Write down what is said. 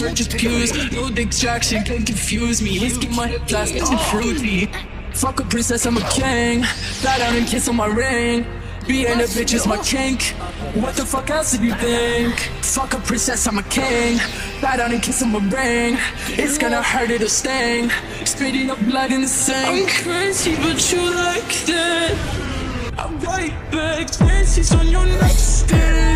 never just pews. No distraction can confuse me. Let's get my head blasted and fruity. Fuck a princess, I'm a king. Bow down and kiss on my ring. Being a bitch is my kink. What the fuck else did you think? Fuck a princess, I'm a king. Bow down and kiss on my ring. It's gonna hurt, it'll sting. Spitting up blood in the sink. I'm crazy, but you like that. I'm right back, dances on your nightstand.